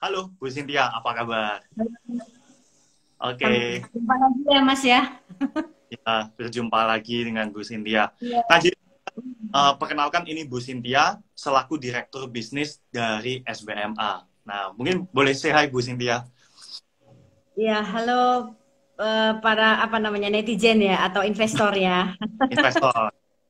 Halo, Bu Cynthia, apa kabar? Sampai Oke, jumpa lagi ya, Mas ya. kita berjumpa lagi dengan Bu Cynthia. Iya. Nah, jadi perkenalkan ini Bu Cynthia selaku Direktur Bisnis dari SBMA. Nah, mungkin boleh say hi Bu Cynthia, Iya, halo para apa namanya netizen ya atau investor ya. investor,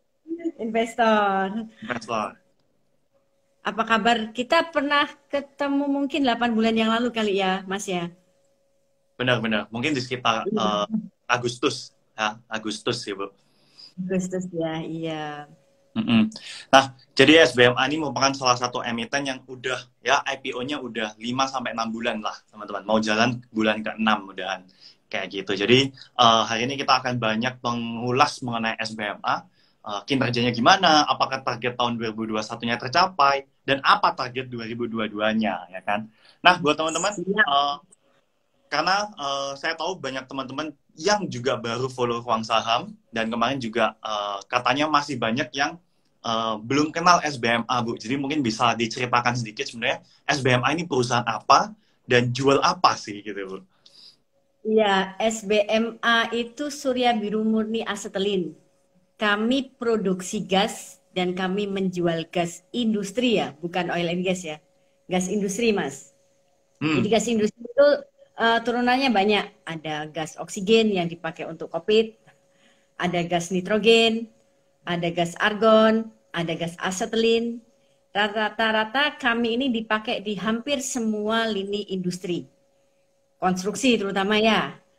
Investor. investor. Apa kabar? Kita pernah ketemu mungkin 8 bulan yang lalu kali ya, Mas ya. Benar-benar, mungkin di sekitar Iya. Agustus, ya, Agustus ya Bu. Agustus ya, iya. Mm-mm. Nah, jadi SBMA ini merupakan salah satu emiten yang udah ya IPO-nya udah 5 sampai 6 bulan lah, teman-teman. Mau jalan bulan ke-6 udahan. Kayak gitu. Jadi hari ini kita akan banyak mengulas mengenai SBMA, kinerjanya gimana, apakah target tahun 2021-nya tercapai dan apa target 2022-nya, ya kan. Nah, buat teman-teman Siap. karena saya tahu banyak teman-teman yang juga baru follow Ruang Saham dan kemarin juga katanya masih banyak yang belum kenal SBMA, Bu. Jadi mungkin bisa diceritakan sedikit sebenarnya SBMA ini perusahaan apa dan jual apa sih gitu, Bu. Iya, SBMA itu Surya Biru Murni Asetelin. Kami produksi gas dan kami menjual gas industri ya, bukan oil and gas ya. Gas industri, Mas. Jadi Hmm, gas industri itu turunannya banyak. Ada gas oksigen yang dipakai untuk COVID, ada gas nitrogen, ada gas argon, ada gas asetilin. Rata-rata kami ini dipakai di hampir semua lini industri, konstruksi terutama ya.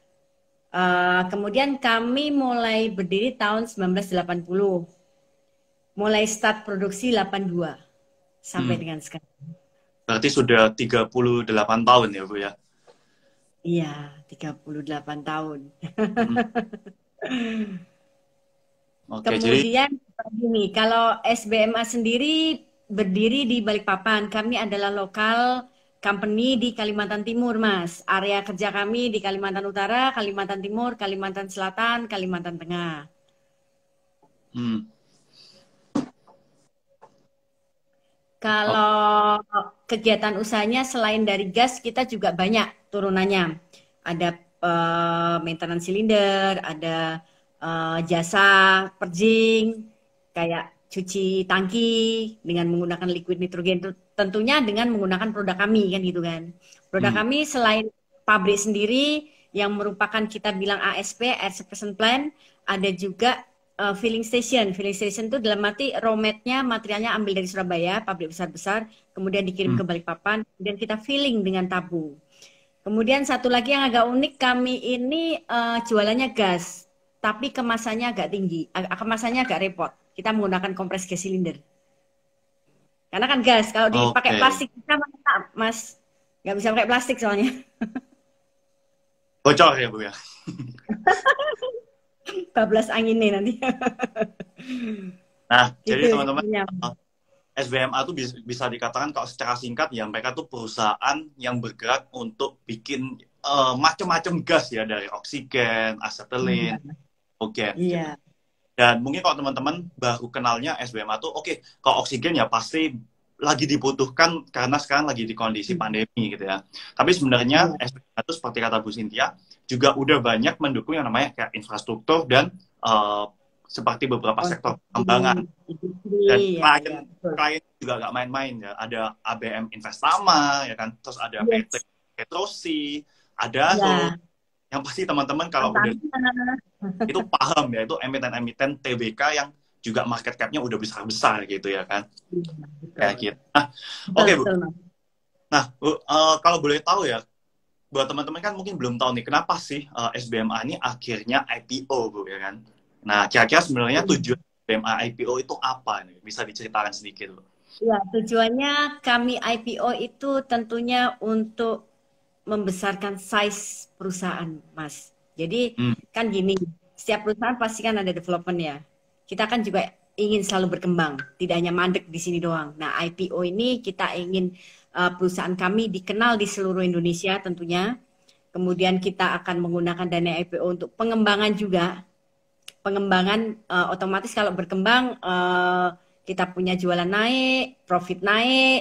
Kemudian kami mulai berdiri tahun 1980, mulai start produksi 82 sampai hmm. dengan sekarang. Berarti sudah 38 tahun ya, Bu ya. Iya, 38 tahun. Hmm. Oke, jadi Kemudian begini, kalau SBMA sendiri berdiri di Balikpapan, kami adalah lokal company di Kalimantan Timur, Mas. Area kerja kami di Kalimantan Utara, Kalimantan Timur, Kalimantan Selatan, Kalimantan Tengah. hmm. Oh, Kalau kegiatan usahanya selain dari gas, kita juga banyak turunannya. Ada maintenance silinder, ada jasa purging, kayak cuci tangki dengan menggunakan liquid nitrogen. Tentunya dengan menggunakan produk kami kan gitu kan. Produk hmm. kami selain pabrik sendiri yang merupakan kita bilang ASP, Air Suppression Plant, ada juga filling station. Filling station itu dalam arti raw mat-nya, materialnya ambil dari Surabaya, pabrik besar-besar, kemudian dikirim Hmm. ke Balikpapan, dan kita filling dengan tabung. Kemudian satu lagi yang agak unik, kami ini jualannya gas, tapi kemasannya agak tinggi, kemasannya agak repot. Kita menggunakan kompres gas silinder. Karena kan gas, kalau dipakai Oke. plastik, kita Mas, nggak bisa pakai plastik soalnya. Bocor ya, Bu ya. Bablas anginnya nanti. Nah, jadi Gitu teman-teman ceritanya. SBMA tuh bisa dikatakan kalau secara singkat ya mereka tuh perusahaan yang bergerak untuk bikin macam-macam gas ya dari oksigen, asetilin, Iya, oke. iya, Dan mungkin kalau teman-teman baru kenalnya SBMA tuh oke, kalau oksigen ya pasti lagi dibutuhkan karena sekarang lagi di kondisi pandemi gitu ya. Tapi sebenarnya iya. SBMA itu seperti kata Bu Cynthia juga udah banyak mendukung yang namanya kayak infrastruktur dan eh, seperti beberapa sektor pengembangan Konsumsi industri, dan ya, ya, betul. klien juga gak main-main ya. Ada ABM Investama ya kan, terus ada PT Yes, Petrosi, ada Hero. ya, Yang pasti teman-teman kalau udah Pertamina. itu paham ya, itu emiten-emiten TBK yang juga market cap-nya udah besar-besar gitu ya kan. Iya, Kayak betul. gitu. Nah, Betul, oke Bu. betul, Mas. Nah, Bu, kalau boleh tahu ya, buat teman-teman kan mungkin belum tahu nih kenapa sih SBMA ini akhirnya IPO Bu ya kan. Nah, kira-kira sebenarnya tujuan SBMA IPO itu apa nih? Bisa diceritakan sedikit Bu. Ya, tujuannya kami IPO itu tentunya untuk membesarkan size perusahaan, Mas. Jadi Hmm. kan gini, setiap perusahaan pasti kan ada development ya. Kita kan juga ingin selalu berkembang, tidak hanya mandek di sini doang. Nah, IPO ini kita ingin perusahaan kami dikenal di seluruh Indonesia tentunya. Kemudian kita akan menggunakan dana IPO untuk pengembangan juga. Pengembangan otomatis kalau berkembang kita punya jualan naik, profit naik,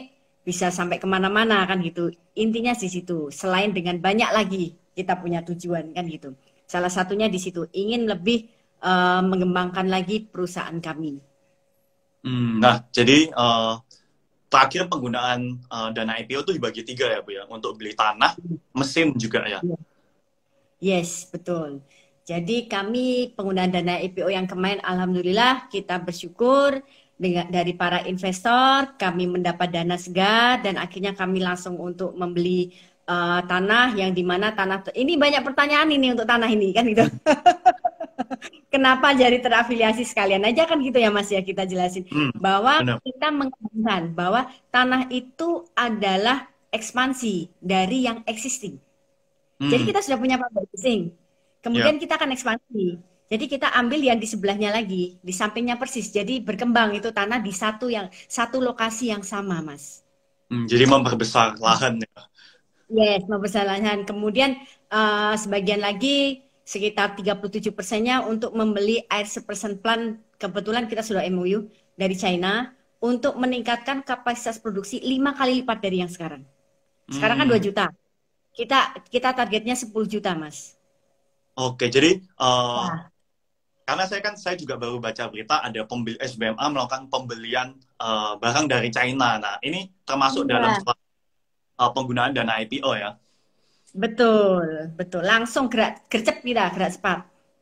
bisa sampai kemana-mana kan gitu. Intinya di situ. Selain dengan banyak lagi kita punya tujuan kan gitu. Salah satunya di situ ingin lebih mengembangkan lagi perusahaan kami. Nah, jadi terakhir penggunaan dana IPO itu dibagi tiga ya Bu ya, untuk beli tanah, mesin juga ya. Yes, betul. Jadi kami penggunaan dana IPO yang kemarin, alhamdulillah kita bersyukur dengan dari para investor, kami mendapat dana segar dan akhirnya kami langsung untuk membeli tanah yang dimana tanah ini banyak pertanyaan ini untuk tanah ini kan gitu. Kenapa jadi terafiliasi sekalian aja kan gitu ya Mas ya kita jelasin bahwa Benar. kita mengatakan bahwa tanah itu adalah ekspansi dari yang existing. Jadi kita sudah punya pabrik leasing. Ya. Kemudian kita akan ekspansi. Jadi kita ambil yang di sebelahnya lagi, di sampingnya persis. Jadi berkembang itu tanah di satu lokasi yang sama, Mas. Jadi memperbesar lahan ya. Yes, membesar lahan. Kemudian sebagian lagi sekitar 37%-nya untuk membeli air suppression plant. Kebetulan kita sudah MOU dari China untuk meningkatkan kapasitas produksi 5 kali lipat dari yang sekarang. Sekarang kan 2 juta. Kita targetnya 10 juta, Mas. Oke, jadi Wah. karena saya juga baru baca berita ada SBMA melakukan pembelian barang dari China. Nah, ini termasuk dalam penggunaan dana IPO ya. Betul, betul. Langsung gercep kita, gerak cepat.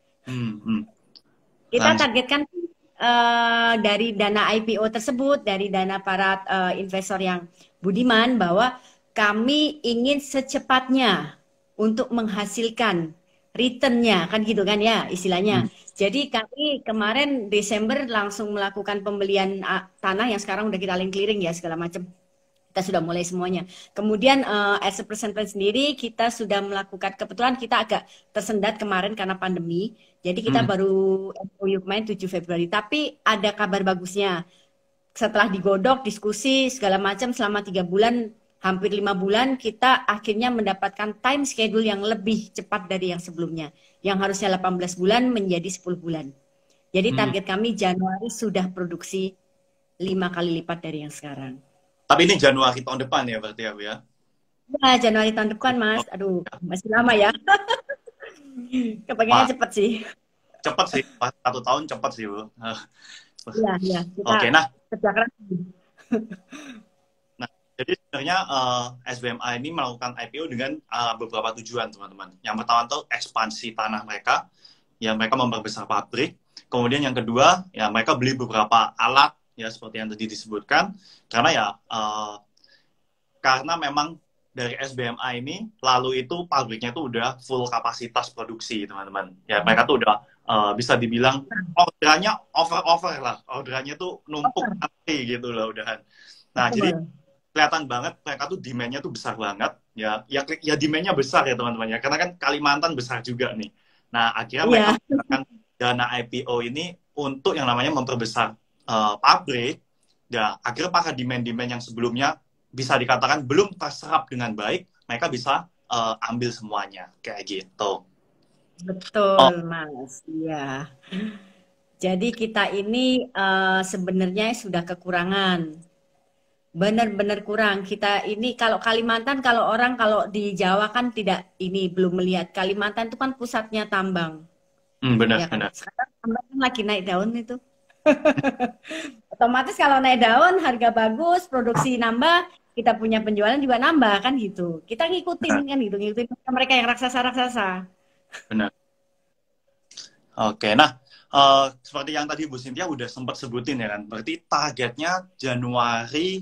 Kita targetkan dari dana IPO tersebut, dari dana para investor yang budiman, bahwa kami ingin secepatnya untuk menghasilkan return-nya, kan gitu kan ya istilahnya. Jadi kami kemarin Desember langsung melakukan pembelian tanah yang sekarang udah kita link clearing ya segala macam. Kita sudah mulai semuanya. Kemudian as a percent sendiri kita sudah melakukan, kebetulan kita agak tersendat kemarin karena pandemi. Jadi kita baru MOU kemarin 7 Februari. Tapi ada kabar bagusnya. Setelah digodok, diskusi, segala macam selama 3 bulan, hampir 5 bulan, kita akhirnya mendapatkan time schedule yang lebih cepat dari yang sebelumnya. Yang harusnya 18 bulan menjadi 10 bulan. Jadi target kami Januari sudah produksi 5 kali lipat dari yang sekarang. Tapi ini Januari tahun depan ya berarti ya Bu ya? Ya, Januari tahun depan, Mas. Aduh, masih lama ya. Kepengennya cepet sih. Cepet sih, 1 tahun cepet sih Bu. Iya, iya. Oke, nah. Kerja keras. Nah, jadi sebenarnya SBMA ini melakukan IPO dengan beberapa tujuan, teman-teman. Yang pertama itu ekspansi tanah mereka, ya mereka memperbesar pabrik. Kemudian yang kedua, ya mereka beli beberapa alat, ya seperti yang tadi disebutkan. Karena ya, karena memang dari SBMA ini, lalu itu pabriknya itu udah full kapasitas produksi, teman-teman. Ya mereka tuh udah bisa dibilang orderannya over lah, orderannya tuh numpuk nanti gitu loh udahan. Nah jadi kelihatan banget mereka tuh demand-nya tuh besar banget ya demand-nya besar ya teman-teman ya, karena kan Kalimantan besar juga nih. Nah akhirnya mereka menggunakan dana IPO ini untuk yang namanya memperbesar pabrik. Ya akhirnya para demand-demand yang sebelumnya bisa dikatakan belum terserap dengan baik, mereka bisa ambil semuanya kayak gitu. Betul, Mas. Iya. Jadi kita ini sebenarnya sudah kekurangan. Benar-benar kurang. Kita ini kalau Kalimantan, kalau di Jawa kan tidak, ini belum melihat. Kalimantan itu kan pusatnya tambang. Benar, Ya kan? benar. Sekarang tambang kan lagi naik daun itu. Otomatis kalau naik daun, harga bagus, produksi nambah, kita punya penjualan juga nambah kan gitu. Kita ngikutin kan gitu, ngikutin mereka yang raksasa-raksasa. Benar. Oke, nah seperti yang tadi Bu Cynthia udah sempat sebutin ya kan, berarti targetnya Januari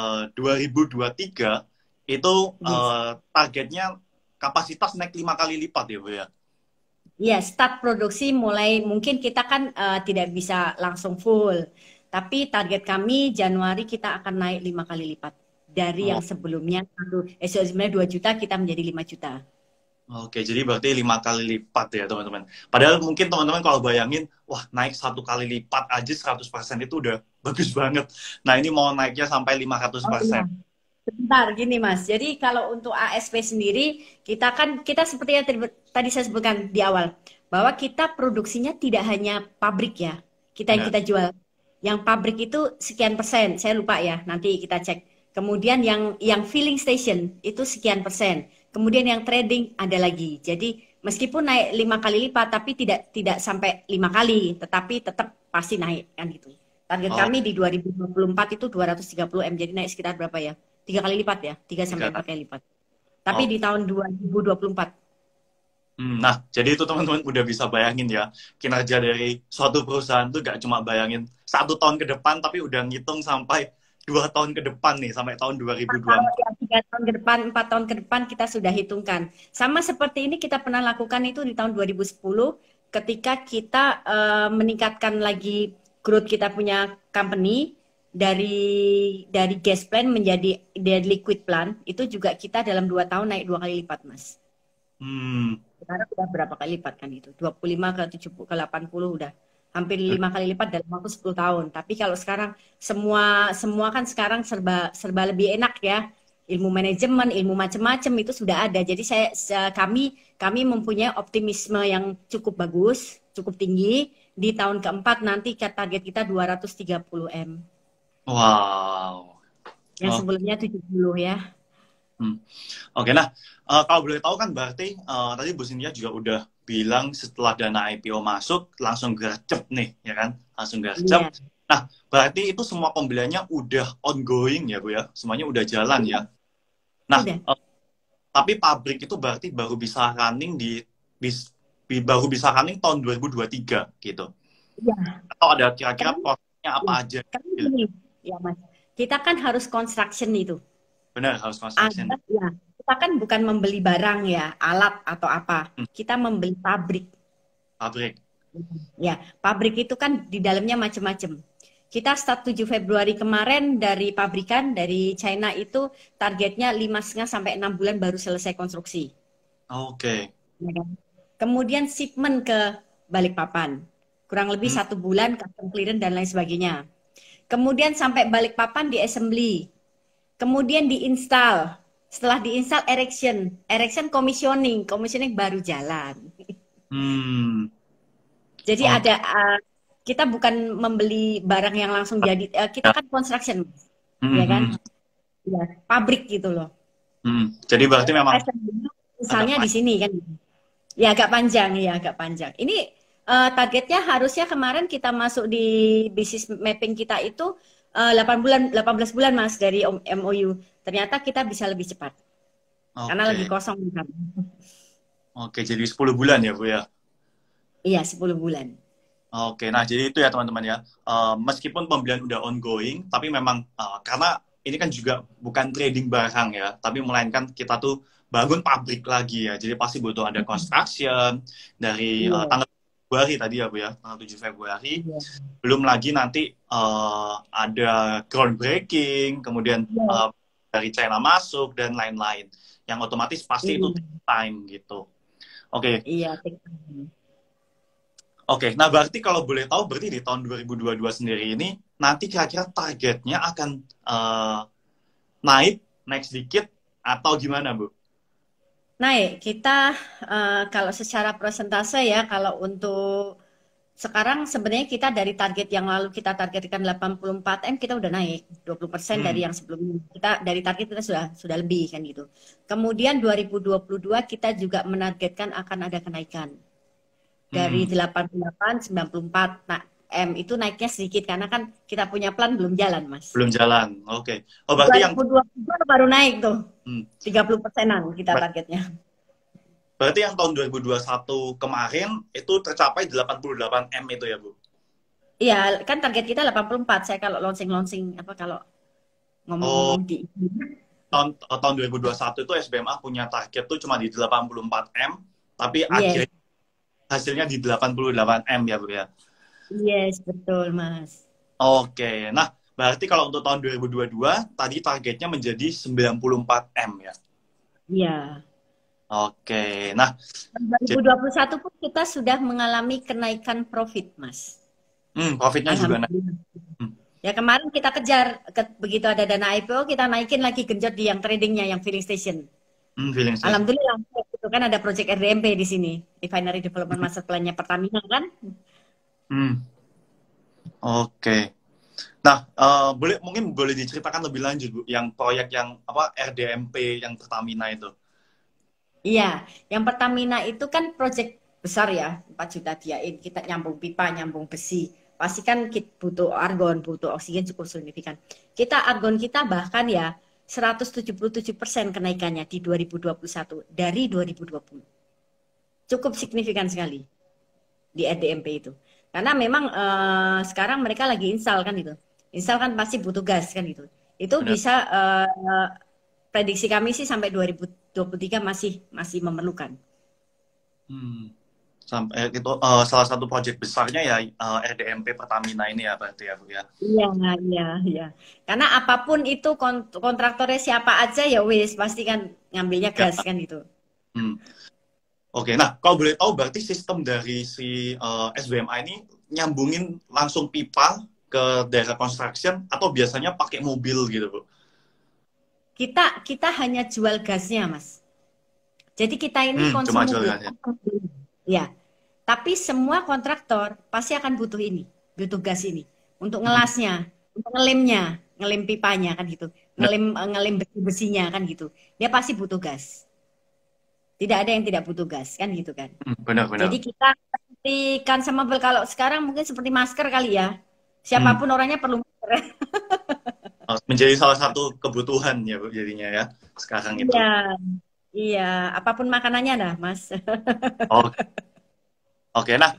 2023 itu targetnya kapasitas naik 5 kali lipat ya Bu ya? Iya, start produksi mulai, mungkin kita kan tidak bisa langsung full, tapi target kami Januari kita akan naik 5 kali lipat dari yang sebelumnya, sebenarnya 2 juta kita menjadi 5 juta. Oke, jadi berarti 5 kali lipat ya teman-teman. Padahal mungkin teman-teman kalau bayangin, wah naik 1 kali lipat aja 100% itu udah bagus banget. Nah ini mau naiknya sampai 500%. Sebentar, gini Mas. Jadi kalau untuk ASP sendiri, kita seperti yang tadi saya sebutkan di awal, bahwa kita produksinya tidak hanya pabrik ya, yang kita jual. Yang pabrik itu sekian persen, saya lupa ya, nanti kita cek. Kemudian yang filling station itu sekian persen. Kemudian yang trading ada lagi. Jadi meskipun naik 5 kali lipat, tapi tidak sampai 5 kali, tetapi tetap pasti naik kan gitu. Target Oh, kami di 2024 itu 230 M, jadi naik sekitar berapa ya? 3 kali lipat ya, 3 sampai 4 tiga. kali lipat. Tapi Oh. di tahun 2024. Nah, jadi itu teman-teman udah bisa bayangin ya, kinerja dari suatu perusahaan tuh gak cuma bayangin 1 tahun ke depan, tapi udah ngitung sampai 2 tahun ke depan nih, sampai tahun Kalau 2024. yang 3 tahun ke depan, 4 tahun ke depan kita sudah hitungkan. Sama seperti ini kita pernah lakukan itu di tahun 2010 ketika kita meningkatkan lagi growth kita punya company dari gas plant menjadi dari liquid plant, itu juga kita dalam 2 tahun naik 2 kali lipat, Mas. Hmm, Sekarang udah berapa kali lipat kan itu? 25 ke 70 ke 80 udah hampir 5 kali lipat dalam waktu 10 tahun. Tapi kalau sekarang semua semua kan sekarang serba serba lebih enak ya. Ilmu manajemen, ilmu macam-macam itu sudah ada. Jadi kami mempunyai optimisme yang cukup bagus, cukup tinggi. Di tahun keempat nanti target kita 230 M. wow. Yang Oh, sebelumnya 70 ya. hmm. Oke, nah kalau boleh tahu kan berarti tadi Bu Cynthia juga udah bilang setelah dana IPO masuk langsung gercep nih, ya kan? Langsung gercep. Iya. Nah, berarti itu semua pembeliannya udah ongoing ya Bu ya? Semuanya udah jalan ya? Nah, Sudah. tapi pabrik itu berarti baru bisa running bis- baru bisa running tahun 2023 gitu. Iya. Atau ada kira-kira Kan, prosesnya apa ya. aja? Kan gini, ya Mas. Kita kan harus construction itu. Benar, harus construction. Ada ya. Kita kan bukan membeli barang ya, alat atau apa. Hmm, Kita membeli pabrik. pabrik. Ya, pabrik itu kan di dalamnya macam-macam. Kita start 7 Februari kemarin dari pabrikan dari China itu targetnya 5,5 sampai 6 bulan baru selesai konstruksi. Oke. Ya kan? Kemudian shipment ke Balikpapan. Kurang lebih Hmm, 1 bulan custom clearance dan lain sebagainya. Kemudian sampai Balikpapan di assembly. Kemudian diinstal. Setelah diinstal erection, erection commissioning baru jalan. hmm, Jadi oke. kita bukan membeli barang yang langsung jadi, kita Ya. kan construction, Hmm, ya hmm, kan? Ya, pabrik gitu loh. Jadi berarti memang Assembly agak misalnya di panjang. sini kan. Ya agak panjang, ya agak panjang. Ini targetnya harusnya kemarin kita masuk di bisnis mapping kita itu 8 bulan, 18 bulan Mas dari MOU. Ternyata kita bisa lebih cepat karena lagi Oke. kosong kan. Oke, jadi 10 bulan ya, Bu ya. Iya, 10 bulan. Oke, nah jadi itu ya teman-teman ya. Meskipun pembelian udah ongoing, tapi memang karena ini kan juga bukan trading barang ya, tapi melainkan kita tuh bangun pabrik lagi ya. Jadi pasti butuh ada construction dari Iya, tanggal Februari tadi ya Bu ya, tanggal 7 Februari. iya. Belum lagi nanti ada groundbreaking, kemudian Iya, dari China masuk dan lain-lain. Yang otomatis pasti itu iya, take time gitu. Oke, iya. Take time. Oke, nah berarti kalau boleh tahu, berarti di tahun 2022 sendiri ini, nanti kira-kira targetnya akan naik, naik sedikit, atau gimana, Bu? Naik, kita kalau secara persentase ya, kalau untuk sekarang sebenarnya kita dari target yang lalu kita targetkan 84 M, kita udah naik 20% dari Hmm, yang sebelumnya. Kita dari target kita sudah lebih kan gitu. Kemudian 2022 kita juga menargetkan akan ada kenaikan dari hmm, 88 94. Nah, M itu naiknya sedikit karena kan kita punya plan belum jalan, Mas. belum jalan. Oke. Oh, berarti yang 2022 baru naik tuh. hmm, 30%-an kita targetnya. berarti yang tahun 2021 kemarin itu tercapai 88 M itu ya, Bu? Iya, kan target kita 84. Saya kalau launching-launching apa kalau Oh, ngomong-ngomong di tahun 2021 itu SBMA punya target tuh cuma di 84 M, tapi Yes, akhirnya hasilnya di 88 M ya, Bu ya? yes, betul, Mas. Oke, nah berarti kalau untuk tahun 2022 tadi targetnya menjadi 94 M ya. Iya. Oke, nah Dan jadi 2021 pun kita sudah mengalami kenaikan profit, Mas. profitnya juga naik. Alhamdulillah. Hmm, Ya kemarin kita kejar, begitu ada dana IPO, kita naikin lagi genjot di yang tradingnya, yang filling station. Feeling station. Alhamdulillah, itu kan ada project RDMP di sini, Refinery Development Master Plan-nya Pertamina kan. Hmm, oke. Nah, mungkin boleh diceritakan lebih lanjut, Bu, yang proyek yang apa RDMP yang Pertamina itu. Iya, yang Pertamina itu kan proyek besar ya, 4 juta diain. Kita nyambung pipa, nyambung besi. Pasti kan kita butuh argon, butuh oksigen cukup signifikan. Argon kita bahkan ya 177% kenaikannya di 2021 dari 2020. Cukup signifikan sekali di RDMP itu. Karena memang sekarang mereka lagi install kan itu. Install kan pasti butuh gas kan itu. Itu Benar. bisa prediksi kami sih sampai 2023 masih masih memerlukan. Hmm. Sampai itu salah satu proyek besarnya ya RDMP Pertamina ini ya berarti ya Bu ya. Iya, iya, iya. Karena apapun itu kontraktornya siapa aja ya wis pasti kan ngambilnya Ya. gas kan itu. Hmm. Oke, nah kalau boleh tahu berarti sistem dari si SBMA ini nyambungin langsung pipa ke daerah construction atau biasanya pakai mobil gitu Bu? Kita hanya jual gasnya, Mas. Jadi kita ini Cuma jual konsumsi. ya. Ya, tapi semua kontraktor pasti akan butuh ini, butuh gas ini untuk Hmm, ngelasnya, untuk ngelemnya, ngelem pipanya kan gitu, benar, ngelem besi-besinya kan gitu. Dia pasti butuh gas. Tidak ada yang tidak butuh gas kan gitu kan. benar, Jadi benar. kita seperti consumable kalau sekarang mungkin seperti masker kali ya. Hmm. Siapapun orangnya perlu masker. Menjadi salah satu kebutuhan ya Bu jadinya ya sekarang itu. Iya, iya. Apapun makanannya dah, Mas. Oke, oke. Nah,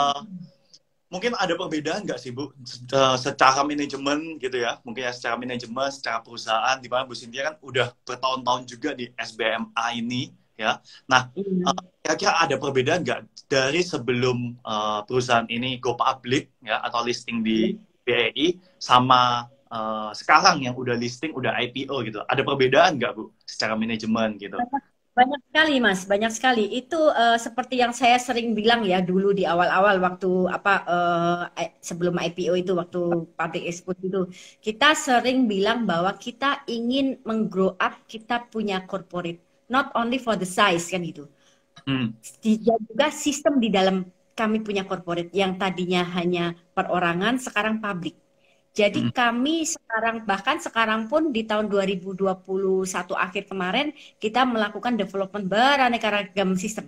mungkin ada perbedaan nggak sih Bu secara manajemen gitu ya? Mungkin ya secara manajemen, secara perusahaan, di mana Bu Cynthia kan udah bertahun-tahun juga di SBMA ini ya. Nah, Iya. kira-kira ada perbedaan nggak dari sebelum perusahaan ini go public ya atau listing di BEI sama sekarang yang udah listing, udah IPO gitu? Ada perbedaan nggak Bu secara manajemen gitu? Banyak sekali, Mas. Banyak sekali. Itu seperti yang saya sering bilang ya dulu di awal-awal waktu apa sebelum IPO itu waktu public expose itu kita sering bilang bahwa kita ingin menggrow up, kita punya corporate, not only for the size kan gitu. Hmm. Dan juga sistem di dalam kami punya corporate yang tadinya hanya perorangan sekarang publik. Hmm. Jadi kami sekarang, bahkan sekarang pun di tahun 2021 akhir kemarin, kita melakukan development beraneka ragam sistem.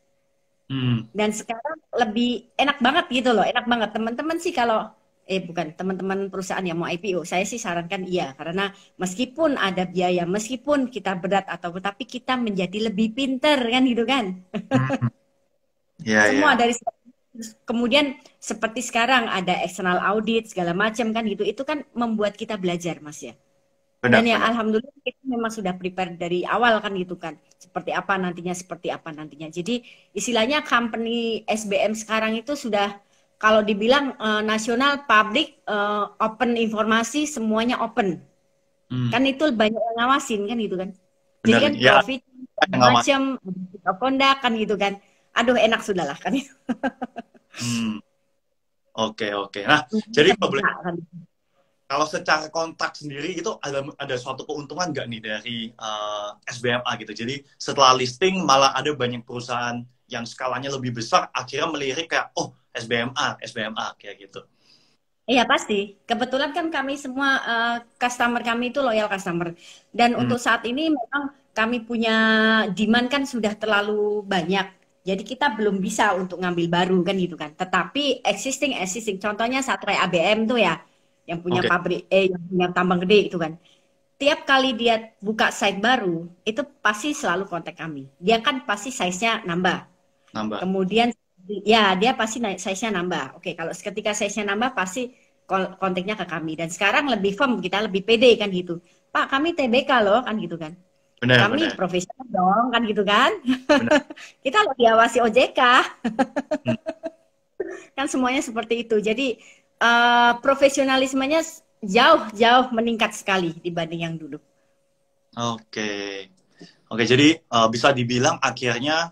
Hmm. Dan sekarang lebih enak banget gitu loh, enak banget. Teman-teman sih kalau, bukan, teman-teman perusahaan yang mau IPO, saya sih sarankan iya. Karena meskipun ada biaya, meskipun kita berat atau tapi kita menjadi lebih pinter kan gitu kan. Hmm. Ya, Semua ya. dari kemudian seperti sekarang ada external audit segala macam kan gitu itu kan membuat kita belajar Mas ya dan Benar, ya benar. alhamdulillah kita memang sudah prepare dari awal kan gitu kan seperti apa nantinya jadi istilahnya company SBM sekarang itu sudah kalau dibilang nasional public open informasi semuanya open Hmm. kan itu banyak yang ngawasin kan gitu kan jadi Benar. kan Ya, profit nggak mas. macam conduct kan gitu kan aduh enak sudahlah kan Hmm. Oke, oke. Nah, jadi kita bisa kan. kalau secara kontrak sendiri itu ada suatu keuntungan nggak nih dari SBMA gitu. Jadi setelah listing malah ada banyak perusahaan yang skalanya lebih besar akhirnya melirik kayak oh SBMA, SBMA kayak gitu. Iya pasti. Kebetulan kan kami semua customer kami itu loyal customer. Dan Hmm. untuk saat ini memang kami punya demand kan sudah terlalu banyak. Jadi kita belum bisa untuk ngambil baru kan gitu kan. Tetapi existing. Contohnya Satre ABM tuh ya, yang punya Oke, pabrik, yang punya tambang gede itu kan. Tiap kali dia buka site baru, itu pasti selalu kontak kami. Dia kan pasti size-nya nambah. nambah. Kemudian ya dia pasti naik size-nya nambah. Oke, kalau ketika size-nya nambah pasti kontaknya ke kami. Dan sekarang lebih firm, kita lebih pede kan gitu. Pak, kami TBK loh kan gitu kan. Benar, Kami benar, profesional dong kan gitu kan. benar. Kita lo diawasi OJK Hmm. kan semuanya seperti itu. Jadi profesionalismenya jauh meningkat sekali dibanding yang dulu. Oke, oke. Jadi bisa dibilang akhirnya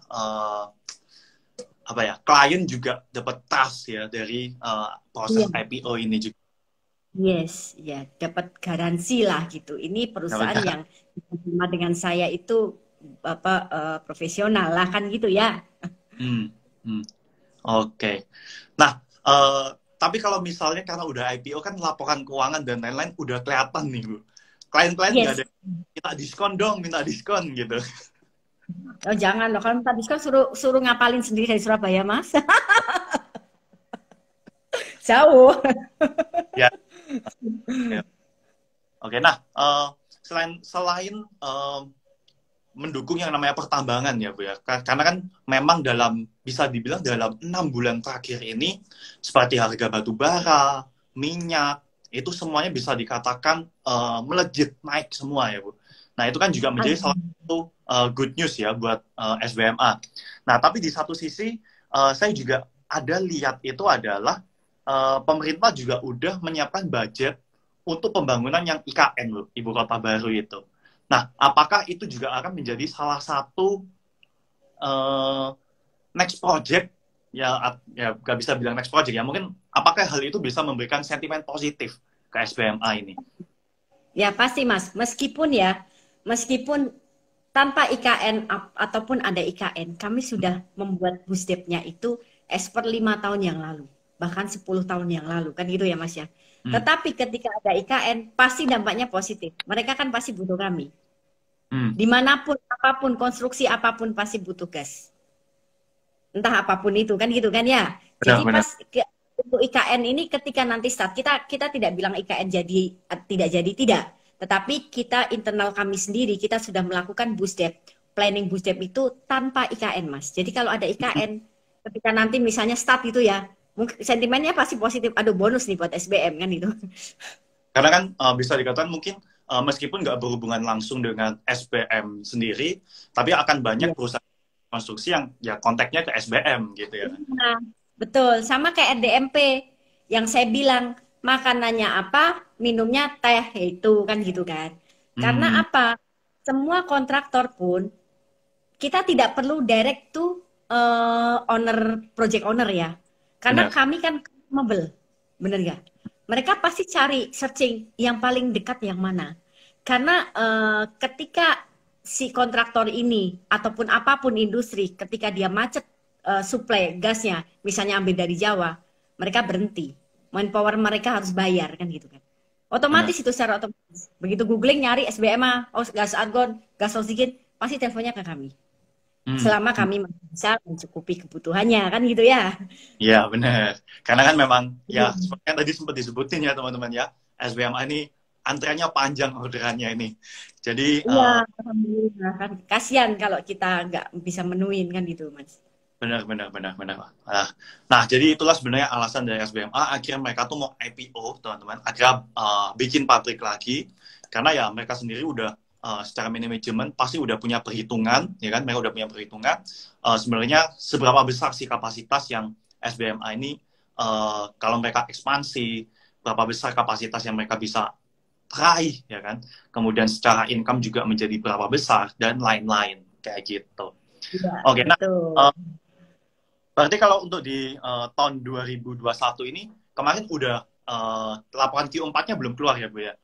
apa ya klien juga dapat trust ya dari proses Iya. IPO ini juga. Yes, ya dapat garansi lah gitu. Ini perusahaan Dapat. yang diterima dengan saya itu apa profesional lah kan gitu ya. Hmm. Hmm. Oke. Nah, Tapi kalau misalnya karena udah IPO kan laporan keuangan dan lain-lain udah kelihatan nih Bu. Klien-klien nggak Yes. ada minta diskon dong, minta diskon gitu. Oh jangan loh, kalau minta diskon suruh suruh ngapalin sendiri dari Surabaya, Mas. Jauh. Ya, ya. Oke. Nah, selain selain mendukung yang namanya pertambangan ya Bu ya. Karena kan memang bisa dibilang dalam 6 bulan terakhir ini seperti harga batu bara, minyak, itu semuanya bisa dikatakan melejit naik semua ya Bu. Nah itu kan juga menjadi salah satu good news ya buat SBMA. Nah tapi di satu sisi saya juga ada lihat itu adalah pemerintah juga udah menyiapkan budget untuk pembangunan yang IKN Bu, Ibu Kota Baru itu. Nah, apakah itu juga akan menjadi salah satu next project ya nggak bisa bilang next project ya, mungkin apakah hal itu bisa memberikan sentimen positif ke SBMA ini? Ya pasti Mas, meskipun tanpa IKN ataupun ada IKN, kami sudah membuat busdepnya itu as per 5 tahun yang lalu, bahkan 10 tahun yang lalu, kan gitu ya Mas ya. Tetapi ketika ada IKN, pasti dampaknya positif. Mereka kan pasti butuh kami. Dimanapun, apapun, konstruksi apapun pasti butuh gas. Entah apapun itu, kan gitu kan ya. Jadi Benar. untuk IKN ini ketika nanti start, kita tidak bilang IKN tidak. Tetapi kita internal kami sendiri, kita sudah melakukan busdep. Planning busdep itu tanpa IKN, Mas. Jadi kalau ada IKN, ketika nanti misalnya start itu ya, mungkin sentimennya pasti positif. Aduh, bonus nih buat SBM, kan gitu. Karena kan bisa dikatakan mungkin meskipun nggak berhubungan langsung dengan SBM sendiri, tapi akan banyak perusahaan konstruksi yang ya kontaknya ke SBM gitu ya. Nah, betul. Sama kayak RDMP yang saya bilang, makanannya apa, minumnya teh, itu kan gitu kan. Karena apa? Semua kontraktor pun kita tidak perlu direct to project owner ya. Karena Benar. kami kan mobile, bener gak? Mereka pasti cari searching yang paling dekat yang mana. Karena ketika si kontraktor ini ataupun apapun industri, ketika dia macet supply gasnya, misalnya ambil dari Jawa, mereka berhenti. Manpower mereka harus bayar kan gitu kan. Otomatis Benar. itu secara otomatis. Begitu googling nyari SBMA, oh, gas argon, gas oksigen, pasti teleponnya ke kami. Selama kami bisa mencukupi kebutuhannya kan gitu ya. Iya benar. Karena kan memang ya seperti yang tadi sempat disebutin ya teman-teman ya, SBMA ini antriannya panjang orderannya ini. Jadi Iya, alhamdulillah kan. Kasihan kalau kita nggak bisa menuin kan gitu, Mas. benar. Nah, jadi itulah sebenarnya alasan dari SBMA akhirnya mereka tuh mau IPO teman-teman, akhirnya bikin pabrik lagi karena ya mereka sendiri udah secara manajemen pasti udah punya perhitungan, ya kan? Mereka udah punya perhitungan sebenarnya seberapa besar sih kapasitas yang SBMA ini kalau mereka ekspansi, berapa besar kapasitas yang mereka bisa raih, ya kan? Kemudian secara income juga menjadi berapa besar dan lain-lain kayak gitu. Iya, Oke, nah betul. berarti kalau untuk di tahun 2021 ini kemarin udah laporan Q4-nya belum keluar ya Bu ya?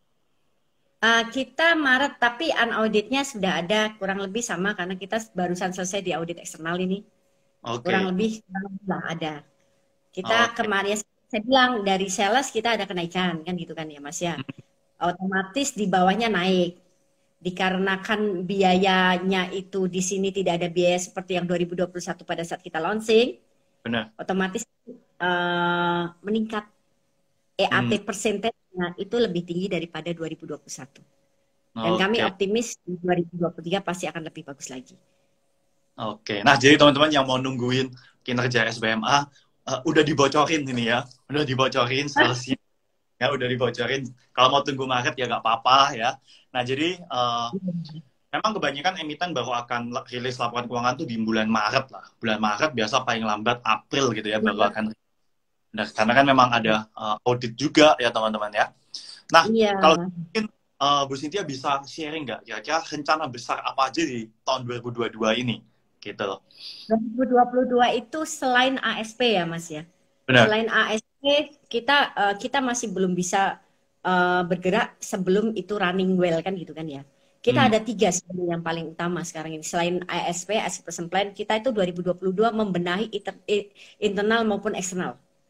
Kita Maret, tapi unauditnya sudah ada kurang lebih sama karena kita barusan selesai di audit eksternal ini. Kurang Oke. lebih lah ada. Kita Oke. kemarin saya bilang dari sales kita ada kenaikan kan gitu kan ya Mas ya. Otomatis di bawahnya naik. Dikarenakan biayanya itu di sini tidak ada biaya seperti yang 2021 pada saat kita launching, Benar. otomatis meningkat. EAT persentasenya itu lebih tinggi daripada 2021. Dan kami Oke. optimis di 2023 pasti akan lebih bagus lagi. Oke. Nah, jadi teman-teman yang mau nungguin kinerja SBMA udah dibocorin ini ya. Udah dibocorin salesnya. Ya, udah dibocorin. Kalau mau tunggu Maret ya nggak apa-apa ya. Nah, jadi memang kebanyakan emiten baru akan rilis laporan keuangan tuh di bulan Maret lah. Bulan Maret biasa paling lambat April gitu ya baru akan. Nah, karena kan memang ada audit juga ya teman-teman ya. Nah, Iya. kalau mungkin Bu Cynthia bisa sharing nggak kira-kira rencana besar apa aja di tahun 2022 ini? Gitu loh. 2022 itu selain ASP ya Mas ya. Benar. Selain ASP kita masih belum bisa bergerak sebelum itu running well kan gitu kan ya. Kita ada 3 sebenarnya yang paling utama sekarang ini. Selain ASP, Asset Person Plan, kita itu 2022 membenahi internal maupun eksternal.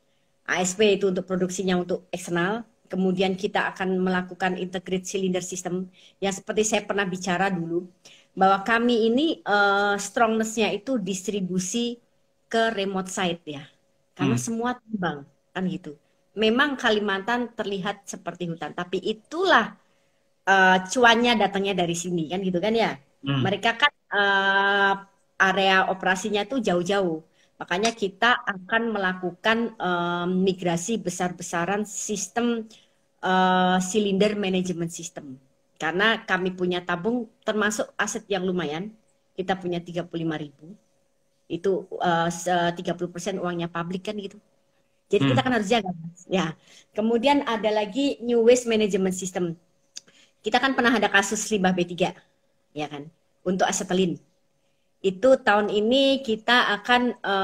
ASP itu untuk produksinya untuk eksternal. Kemudian kita akan melakukan integrated cylinder system yang seperti saya pernah bicara dulu bahwa kami ini strongness-nya itu distribusi ke remote site ya. Karena semua tumbang kan gitu. Memang Kalimantan terlihat seperti hutan, tapi itulah cuannya datangnya dari sini kan gitu kan ya. Mereka kan area operasinya tuh jauh-jauh. Makanya kita akan melakukan migrasi besar-besaran sistem silinder management system. Karena kami punya tabung termasuk aset yang lumayan. Kita punya 35.000. Itu 30% uangnya publik kan gitu. Jadi kita kan harus jaga. Ya. Kemudian ada lagi new waste management system. Kita kan pernah ada kasus limbah B3, ya kan, untuk asetelin. Itu tahun ini kita akan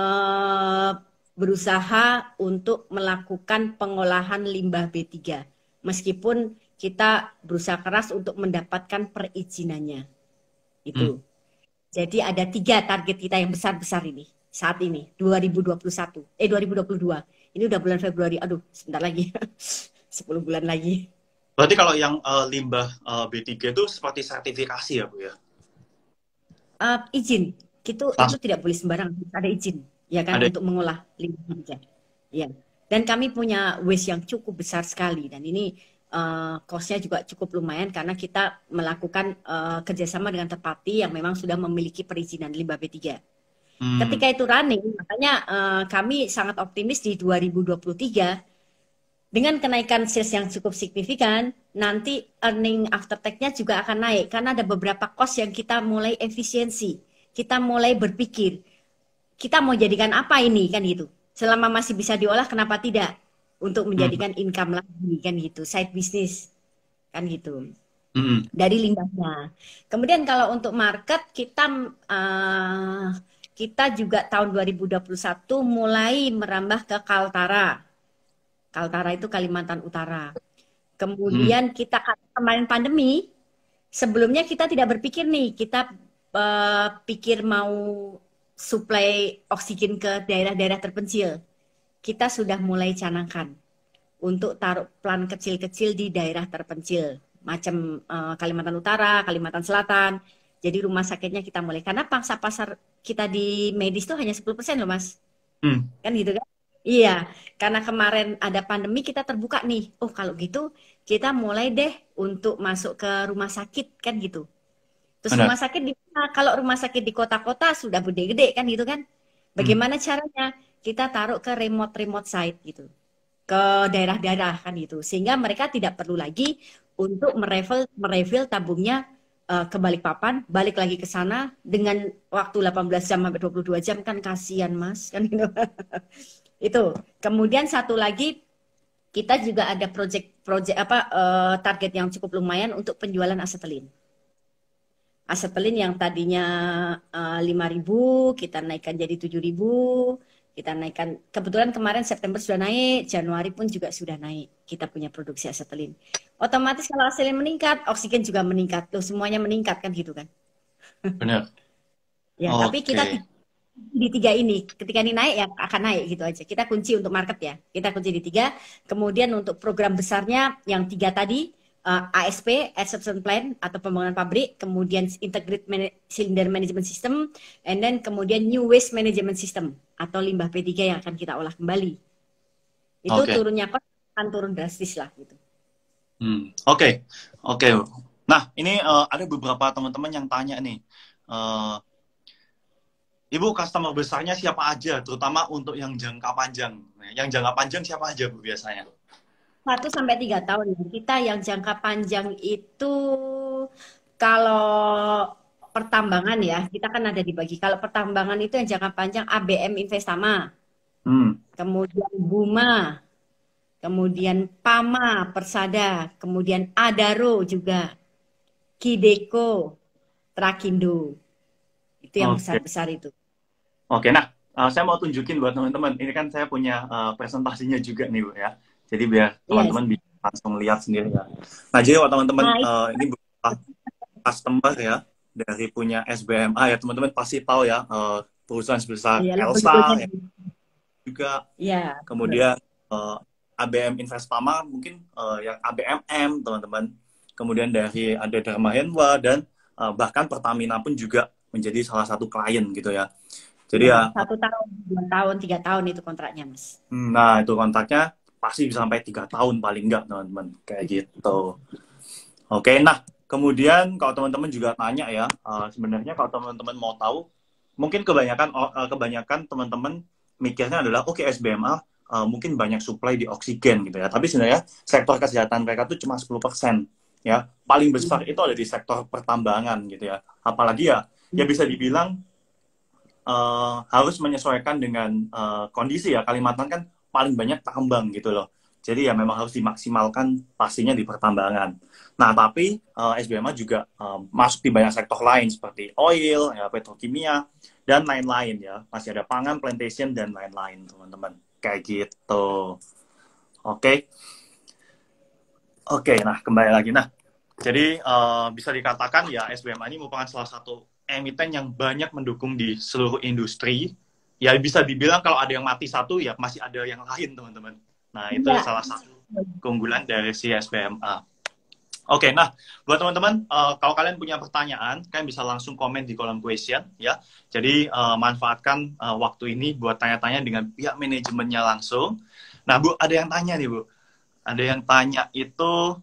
berusaha untuk melakukan pengolahan limbah B3. Meskipun kita berusaha keras untuk mendapatkan perizinannya. Itu. Jadi ada 3 target kita yang besar-besar ini. Saat ini, 2022. Ini udah bulan Februari, aduh sebentar lagi. 10 bulan lagi. Berarti kalau yang limbah B3 itu seperti sertifikasi ya Bu ya? Izin, itu tidak boleh sembarang, ada izin ya kan untuk mengolah limbah B3. Ya. Dan kami punya waste yang cukup besar sekali dan ini cost-nya juga cukup lumayan karena kita melakukan kerjasama dengan third party yang memang sudah memiliki perizinan limbah B3. Ketika itu running, makanya kami sangat optimis di 2023 dengan kenaikan sales yang cukup signifikan, nanti earning after tax-nya juga akan naik karena ada beberapa cost yang kita mulai efisiensi. Kita mulai berpikir, kita mau jadikan apa ini kan gitu. Selama masih bisa diolah kenapa tidak? Untuk menjadikan income lagi kan gitu, side business kan gitu. Dari limbahnya. Kemudian kalau untuk market kita juga tahun 2021 mulai merambah ke Kaltara. Kaltara itu Kalimantan Utara. Kemudian kita kemarin pandemi, sebelumnya kita tidak berpikir nih, kita pikir mau suplai oksigen ke daerah-daerah terpencil. Kita sudah mulai canangkan untuk taruh plan kecil-kecil di daerah terpencil, macam Kalimantan Utara, Kalimantan Selatan. Jadi rumah sakitnya kita mulai, karena pangsa pasar kita di medis itu hanya 10% loh Mas. Kan gitu kan? Iya, karena kemarin ada pandemi kita terbuka nih. Oh kalau gitu kita mulai deh untuk masuk ke rumah sakit kan gitu. Terus rumah sakit di mana? Kalau rumah sakit di kota-kota sudah gede-gede kan gitu kan. Bagaimana caranya? Kita taruh ke remote site gitu. Ke daerah-daerah kan gitu. Sehingga mereka tidak perlu lagi untuk merefill tabungnya ke Balikpapan, balik lagi ke sana dengan waktu 18 jam sampai 22 jam kan kasihan Mas kan gitu. Itu. Kemudian satu lagi kita juga ada target yang cukup lumayan untuk penjualan asetelin. Asetelin yang tadinya 5.000 kita naikkan jadi 7.000, kita naikkan. Kebetulan kemarin September sudah naik, Januari pun juga sudah naik. Kita punya produksi asetelin. Otomatis kalau asetelin meningkat, oksigen juga meningkat. Tuh semuanya meningkat kan gitu kan. Benar. Ya, tapi kita di 3 ini, ketika ini naik ya akan naik gitu aja. Kita kunci untuk market ya, kita kunci di 3. Kemudian untuk program besarnya yang 3 tadi, ASP, Absorption Plan atau pembangunan pabrik, kemudian Integrated Cylinder Management System, and then kemudian New Waste Management System atau limbah P3 yang akan kita olah kembali. Itu turunnya kos akan turun drastis lah gitu. Oke. Nah ini ada beberapa teman-teman yang tanya nih. Ibu, customer besarnya siapa aja, terutama untuk yang jangka panjang. Yang jangka panjang siapa aja Bu biasanya? 1-3 tahun. Kita yang jangka panjang itu kalau pertambangan ya, kita kan ada dibagi. Kalau pertambangan itu yang jangka panjang ABM Investama, kemudian Buma, kemudian Pama Persada, kemudian Adaro juga, Kideko, Trakindo. Itu yang besar-besar itu. Oke, nah saya mau tunjukin buat teman-teman. Ini kan saya punya presentasinya juga nih Bu ya. Jadi biar teman-teman bisa langsung lihat sendiri ya. Nah jadi buat teman-teman ini beberapa customer ya dari punya SBMA ya, teman-teman pasti tahu ya perusahaan sebesar Elsa ya, juga. Kemudian ABM Investama mungkin yang ABMM teman-teman, kemudian dari ada Dharma Henwa dan bahkan Pertamina pun juga menjadi salah satu klien gitu ya. Jadi ya 1 tahun, 2 tahun, 3 tahun itu kontraknya, Mas. nah itu kontraknya pasti bisa sampai 3 tahun paling enggak teman-teman kayak gitu. Oke, nah kemudian kalau teman-teman juga tanya ya, sebenarnya kalau teman-teman mau tahu, mungkin kebanyakan teman-teman mikirnya adalah oke, SBMA mungkin banyak supply di oksigen gitu ya, tapi sebenarnya sektor kesehatan mereka tuh cuma 10% ya, paling besar itu ada di sektor pertambangan gitu ya, apalagi ya bisa dibilang harus menyesuaikan dengan kondisi ya, Kalimantan kan paling banyak tambang gitu loh. Jadi ya memang harus dimaksimalkan pastinya di pertambangan. Nah, tapi SBMA juga masuk di banyak sektor lain seperti oil, ya, petrokimia, dan lain-lain ya. Masih ada pangan, plantation, dan lain-lain, teman-teman. Kayak gitu. Oke. Oke, nah kembali lagi. Nah, jadi bisa dikatakan ya SBMA ini merupakan salah satu emiten yang banyak mendukung di seluruh industri. Ya bisa dibilang kalau ada yang mati satu ya masih ada yang lain, teman-teman. Nah, itu Ya. salah satu keunggulan dari si SBMA. Oke, nah buat teman-teman, kalau kalian punya pertanyaan, kalian bisa langsung komen di kolom question ya. Jadi manfaatkan waktu ini buat tanya-tanya dengan pihak manajemennya langsung. Nah, Bu, ada yang tanya nih, Bu. Ada yang tanya itu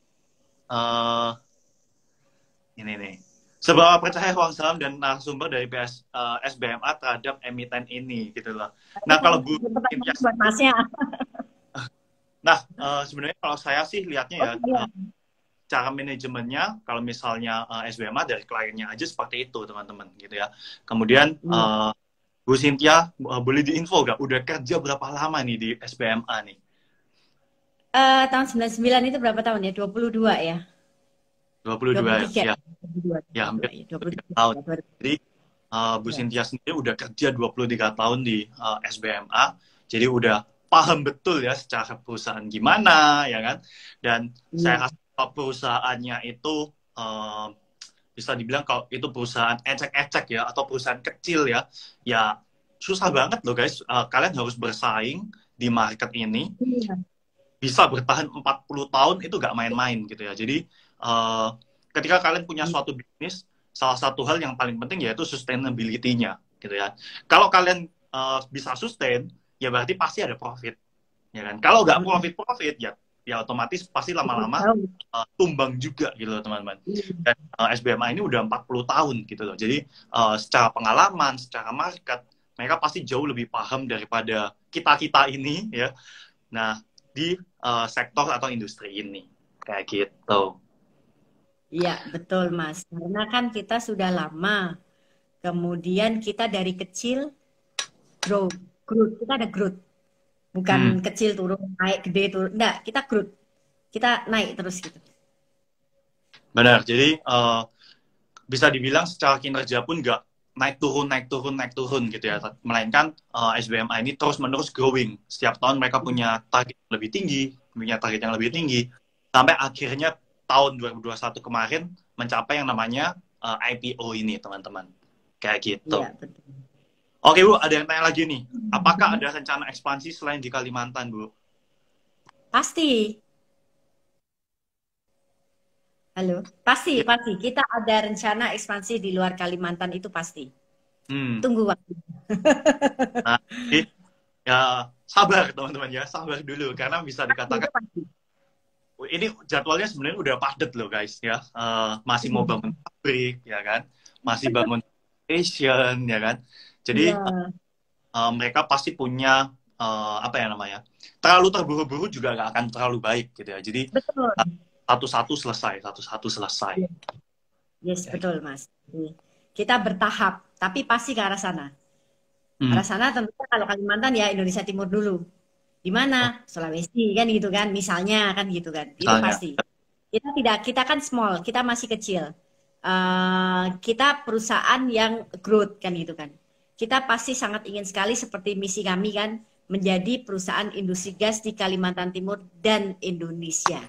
ini nih. Seberapa percaya uang saham dan narasumber dari SBMA terhadap emiten ini gitu loh. Nah, kalau Bu Pertanyaan buat Masnya. Nah, sebenarnya kalau saya sih lihatnya ya, Iya. cara manajemennya, kalau misalnya SBMA dari kliennya aja seperti itu, teman-teman, gitu ya. Kemudian, Bu Cynthia, boleh diinfo nggak, udah kerja berapa lama nih di SBMA nih? Tahun 99 itu berapa tahun ya? 22 ya? 22 23 ya, ya? 22, ya hampir 23 tahun. ya, 23. Jadi, Bu Ya. Cynthia sendiri udah kerja 23 tahun di SBMA, jadi udah paham betul ya secara perusahaan gimana, ya kan? Dan Iya. saya rasa perusahaannya itu bisa dibilang kalau itu perusahaan ecek-ecek ya, atau perusahaan kecil ya, ya susah banget loh guys. Kalian harus bersaing di market ini, Iya. bisa bertahan 40 tahun itu gak main-main gitu ya. Jadi ketika kalian punya suatu bisnis, salah satu hal yang paling penting yaitu sustainability-nya gitu ya. Kalau kalian bisa sustain, ya berarti pasti ada profit, ya kan? Kalau nggak profit ya otomatis pasti lama-lama tumbang juga gitu loh teman-teman. Dan SBMA ini udah 40 tahun gitu loh. Jadi secara pengalaman, secara market, mereka pasti jauh lebih paham daripada kita-kita ini ya. Nah, di sektor atau industri ini. Kayak gitu. Iya, betul Mas. Karena kan kita sudah lama. Kemudian kita dari kecil growth. Kita ada growth. Bukan kecil turun, naik, gede turun. Enggak, kita growth. Kita naik terus gitu. Benar. Jadi bisa dibilang secara kinerja pun nggak naik turun gitu ya. Melainkan SBMA ini terus-menerus growing. Setiap tahun mereka punya target yang lebih tinggi, punya target yang lebih tinggi. Sampai akhirnya tahun 2021 kemarin mencapai yang namanya IPO ini, teman-teman. Kayak gitu. Iya, betul. Oke, Bu, ada yang tanya lagi nih. Apakah ada rencana ekspansi selain di Kalimantan, Bu? Pasti. Halo, pasti, Ya. pasti. Kita ada rencana ekspansi di luar Kalimantan itu pasti. Tunggu waktu. Nah, jadi, ya sabar teman-teman ya, sabar dulu karena bisa dikatakan ini jadwalnya sebenarnya udah padat loh guys ya. Masih mau bangun pabrik ya kan, masih bangun station ya kan. Jadi mereka pasti punya apa ya namanya, terlalu terburu-buru juga nggak akan terlalu baik gitu ya. Jadi Betul. satu-satu selesai. Yes, betul Mas. Kita bertahap, tapi pasti ke arah sana. Arah sana tentunya kalau Kalimantan ya Indonesia Timur dulu. Di mana? Sulawesi kan gitu kan, misalnya kan gitu kan. Itu Misalnya. pasti. Kita kan small, kita masih kecil. Kita perusahaan yang growth kan gitu kan. Kita pasti sangat ingin sekali seperti misi kami kan menjadi perusahaan industri gas di Kalimantan Timur dan Indonesia.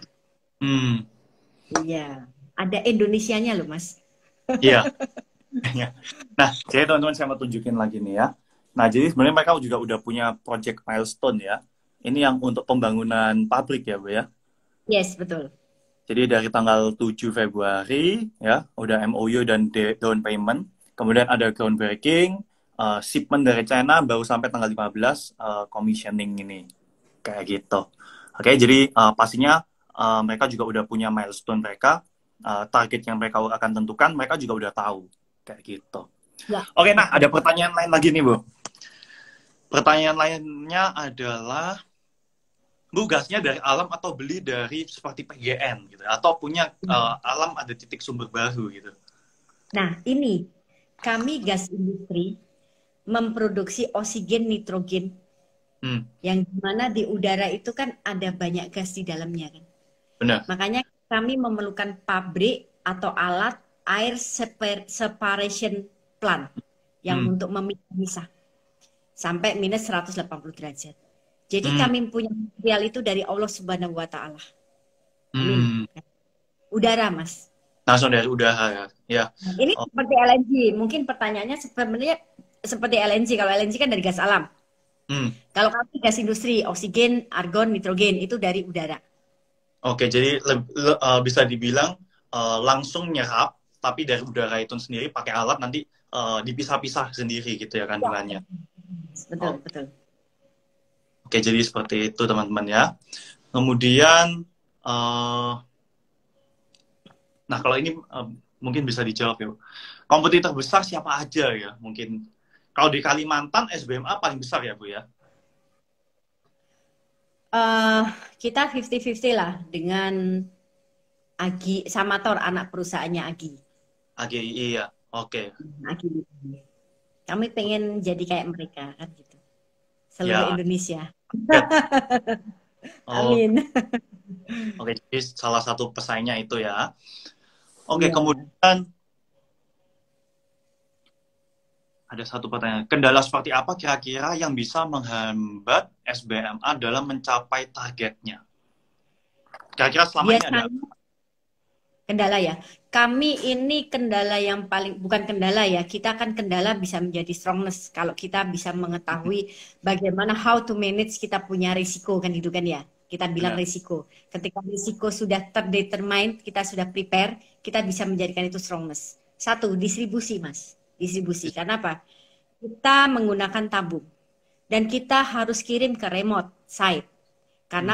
Iya, ada Indonesianya loh Mas. Iya. Nah, jadi teman-teman saya mau tunjukin lagi nih ya. Nah, jadi sebenarnya mereka juga udah punya project milestone ya. Ini yang untuk pembangunan pabrik ya, Bu ya? Yes, betul. Jadi dari tanggal 7 Februari ya, udah MOU dan down payment. Kemudian ada groundbreaking, shipment dari China baru sampai tanggal 15 commissioning ini. Kayak gitu. Oke, jadi pastinya mereka juga udah punya milestone mereka, target yang mereka akan tentukan, mereka juga udah tahu. Kayak gitu. Ya, Oke, nah ada betul. pertanyaan lain lagi nih, Bu. Pertanyaan lainnya adalah, Bu, gasnya dari alam atau beli dari seperti PGN gitu, atau punya alam ada titik sumber baru gitu. Nah, ini kami gas industri memproduksi oksigen nitrogen Hmm, yang dimana di udara itu kan ada banyak gas di dalamnya kan. benar. Makanya kami memerlukan pabrik atau alat air separation plant yang Hmm, untuk memisah sampai minus 180 derajat. Jadi hmm, kami punya material itu dari Allah Subhanahu wa taala. Amin. hmm. Udara, Mas. Langsung dari udara ya. Ya. Ini Oh, seperti LNG. Mungkin pertanyaannya sebenarnya seperti LNG. Kalau LNG kan dari gas alam. hmm. Kalau kami gas industri, oksigen, argon, nitrogen itu dari udara. Oke, jadi bisa dibilang langsung nyerap, tapi dari udara itu sendiri pakai alat nanti dipisah-pisah sendiri gitu ya Ya, kandungannya. betul, Oke, betul. oke, jadi seperti itu teman-teman ya. Kemudian, eh, nah kalau ini mungkin bisa dijawab ya. Kompetitor besar siapa aja ya? Mungkin kalau di Kalimantan SBMA paling besar ya Bu ya? eh kita 50-50 lah dengan Agi Samator, anak perusahaannya Agi. AGI ya. Oke. Agi. Kami pengen jadi kayak mereka kan gitu. Seluruh Ya. Indonesia. Ya. Oh, Amin. oke. Jadi salah satu pesaingnya itu ya. Oke, Iya. kemudian ada satu pertanyaan. Kendala seperti apa kira-kira yang bisa menghambat SBMA dalam mencapai targetnya? Kira-kira selama ini ada. Biasanya kendala ya. Kami ini kendala yang paling bukan kendala ya. Kita kan kendala bisa menjadi strongness kalau kita bisa mengetahui bagaimana how to manage kita punya risiko kan gitu kan ya. Kita bilang Benar. risiko. Ketika risiko sudah terdetermine, kita sudah prepare, kita bisa menjadikan itu strongness. Satu, distribusi, Mas. Distribusi. Karena apa? Kita menggunakan tabung dan kita harus kirim ke remote site Hmm. karena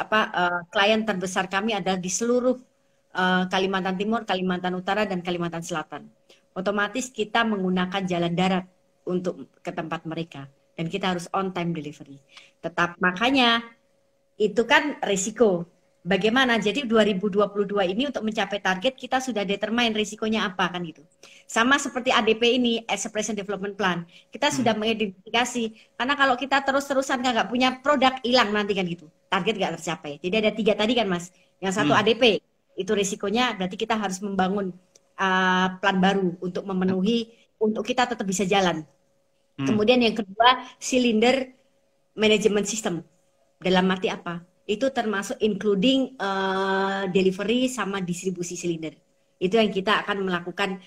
klien terbesar kami adalah di seluruh Kalimantan Timur, Kalimantan Utara, dan Kalimantan Selatan. Otomatis kita menggunakan jalan darat untuk ke tempat mereka dan kita harus on time delivery. Tetap makanya itu kan risiko. Bagaimana? Jadi 2022 ini untuk mencapai target kita sudah determine risikonya apa kan gitu. Sama seperti ADP ini, Expression Development Plan. Kita Hmm. sudah mengidentifikasi karena kalau kita terus-terusan nggak punya produk hilang nanti kan gitu. Target nggak tercapai. Jadi ada tiga tadi kan Mas. Yang satu Hmm. ADP itu risikonya berarti kita harus membangun plan baru untuk memenuhi untuk kita tetap bisa jalan. Hmm. Kemudian yang kedua silinder management system. Dalam arti apa? Itu termasuk including delivery sama distribusi silinder. Itu yang kita akan melakukan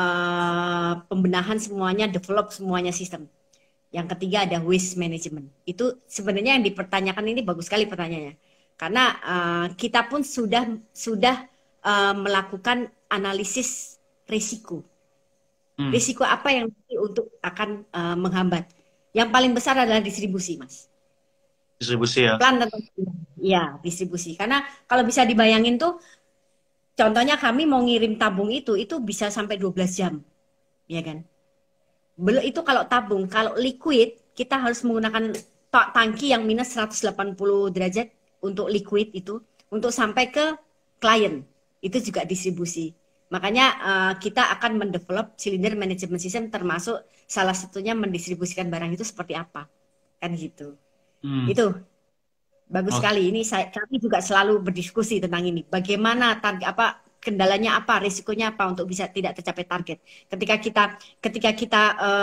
pembenahan semuanya, develop semuanya sistem. Yang ketiga ada waste management. Itu sebenarnya yang dipertanyakan ini bagus sekali pertanyaannya. Karena kita pun sudah melakukan analisis risiko. Hmm. Risiko apa yang untuk akan menghambat? Yang paling besar adalah distribusi, Mas. Distribusi ya. Plan tentu. Ya, distribusi. Karena kalau bisa dibayangin tuh, contohnya kami mau ngirim tabung itu bisa sampai 12 jam. Ya kan? Belum itu kalau tabung, kalau liquid, kita harus menggunakan tangki yang minus 180 derajat untuk liquid itu, untuk sampai ke klien. Itu juga distribusi. Makanya kita akan mendevelop cylinder management system termasuk salah satunya mendistribusikan barang itu seperti apa. Kan gitu. Hmm. Itu bagus Oke. sekali. Ini kami juga selalu berdiskusi tentang ini. Bagaimana kendalanya apa, risikonya apa untuk bisa tidak tercapai target. Ketika kita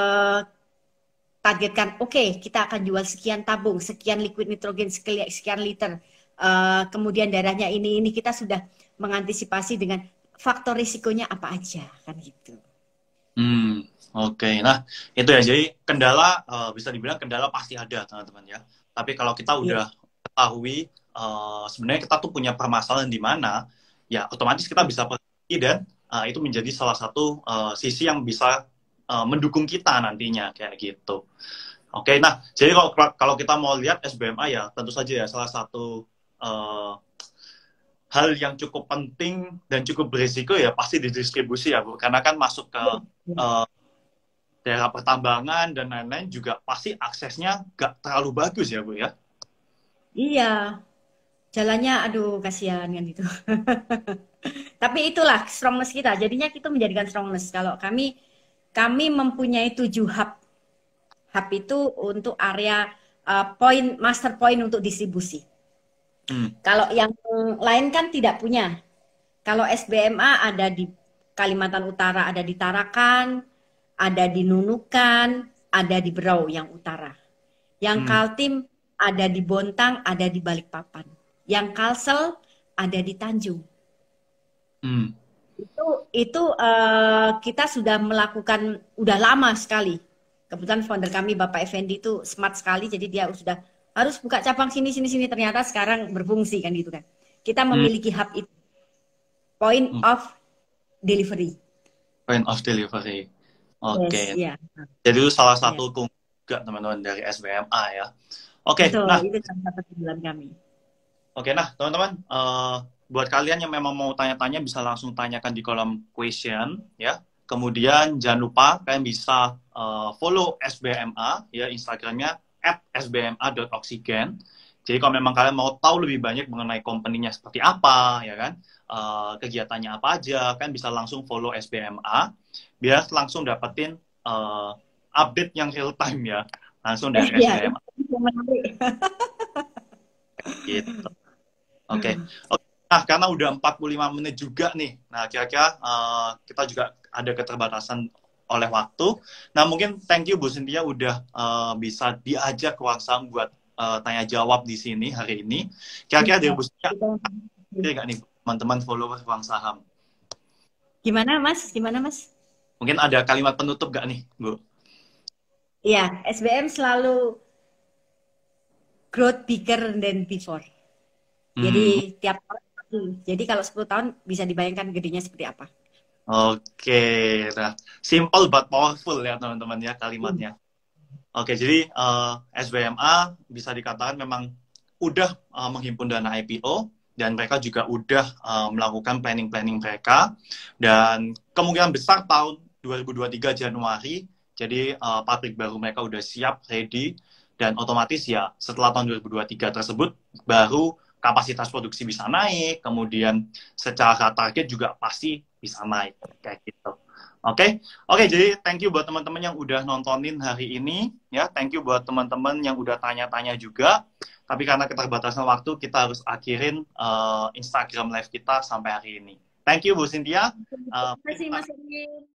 targetkan, oke, kita akan jual sekian tabung, sekian liquid nitrogen, sekian liter. Kemudian darahnya ini kita sudah mengantisipasi dengan faktor risikonya apa aja kan gitu. Hmm. Oke. Nah, itu ya. Jadi kendala bisa dibilang kendala pasti ada, teman-teman ya. Tapi kalau kita Iya. udah ketahui sebenarnya kita tuh punya permasalahan di mana, ya otomatis kita bisa pergi dan itu menjadi salah satu sisi yang bisa mendukung kita nantinya kayak gitu. Oke, nah jadi kalau kita mau lihat SBMA ya tentu saja ya salah satu hal yang cukup penting dan cukup berisiko ya pasti di distribusi ya Bu, karena kan masuk ke uh, daerah pertambangan dan lain-lain juga pasti aksesnya gak terlalu bagus ya Bu ya. Iya, jalannya aduh kasihan kan itu. Tapi itulah strongness kita. Jadinya kita menjadikan strongness. Kalau kami mempunyai 7 hub. Hub itu untuk area master point untuk distribusi. Kalau yang lain kan tidak punya. Kalau SBMA ada di Kalimantan Utara, ada di Tarakan, ada di Nunukan, ada di Berau yang utara. Yang Kaltim ada di Bontang, ada di Balikpapan. Yang Kalsel ada di Tanjung. Itu kita sudah melakukan udah lama sekali. Kebetulan founder kami Bapak Effendi itu smart sekali, jadi dia sudah harus buka cabang sini sini sini. Ternyata sekarang berfungsi kan gitu kan. Kita memiliki hub itu, point of delivery. Point of delivery. Oke. Yes, ya. Jadi itu salah Ya. satu juga teman-teman dari SBMA ya. Oke, Betul, nah, itu salah satu keunggulan kami. oke, nah teman-teman, buat kalian yang memang mau tanya-tanya bisa langsung tanyakan di kolom question ya. Kemudian jangan lupa kalian bisa follow SBMA ya Instagramnya @sbma.oksigen. Jadi kalau memang kalian mau tahu lebih banyak mengenai company-nya seperti apa ya kan, kegiatannya apa aja, kan bisa langsung follow SBMA biar langsung dapetin update yang real time ya langsung dari Ya, SBMA itu menarik. gitu. Oke. Nah, karena udah 45 menit juga nih. Nah, kira-kira kita juga ada keterbatasan oleh waktu. Nah, mungkin thank you Bu Cynthia udah bisa diajak ke Wangsam buat tanya jawab di sini hari ini. Kira-kira dari Bu Cynthia, ada nggak nih teman-teman follower Wang Saham? Gimana Mas? Gimana Mas? Mungkin ada kalimat penutup nggak nih, Bu? Iya, SBM selalu growth bigger than before. Jadi tiap tahun, jadi kalau 10 tahun bisa dibayangkan gedenya seperti apa. Oke, nah simple but powerful ya teman-teman ya kalimatnya. Oke, jadi SBMA bisa dikatakan memang udah menghimpun dana IPO dan mereka juga udah melakukan planning-planning mereka dan kemungkinan besar tahun 2023 Januari jadi pabrik baru mereka udah siap, ready dan otomatis ya setelah tahun 2023 tersebut baru kapasitas produksi bisa naik, kemudian secara target juga pasti bisa naik kayak gitu. Oke, jadi thank you buat teman-teman yang udah nontonin hari ini, ya. Thank you buat teman-teman yang udah tanya-tanya juga. Tapi karena keterbatasan waktu, kita harus akhirin Instagram live kita sampai hari ini. Thank you Bu Cynthia. Terima kasih Mas Eri.